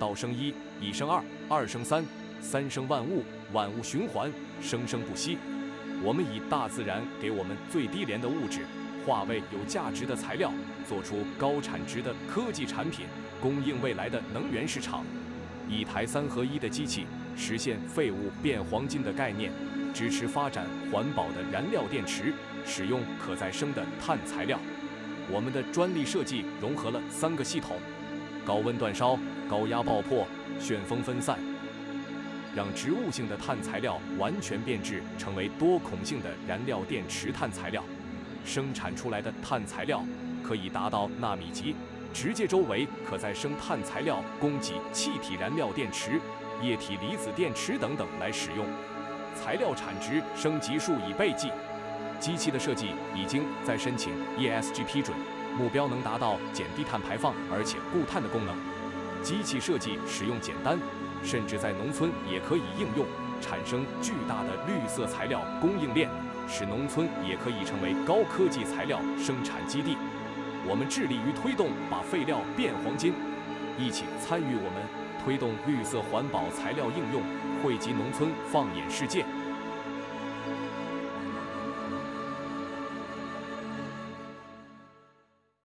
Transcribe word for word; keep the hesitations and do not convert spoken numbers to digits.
道生一，一生二，二生三，三生万物，万物循环，生生不息。我们以大自然给我们最低廉的物质，化为有价值的材料，做出高产值的科技产品，供应未来的能源市场。一台三合一的机器，实现废物变黄金的概念，支持发展环保的燃料电池，使用可再生的碳材料。我们的专利设计融合了三个系统：高温煅烧、高压爆破、旋风分散，让植物性的碳材料完全变质，成为多孔性的燃料电池碳材料。生产出来的碳材料可以达到纳米级，直接周围可再生碳材料供给气体燃料电池、液体离子电池等等来使用，材料产值升级数以倍计。机器的设计已经在申请 E S G 批准，目标能达到减低碳排放而且固碳的功能。机器设计使用简单，甚至在农村也可以应用，产生巨大的绿色材料供应链，使农村也可以成为高科技材料生产基地。我们致力于推动把废料变黄金，一起参与我们推动绿色环保材料应用，惠及农村，放眼世界。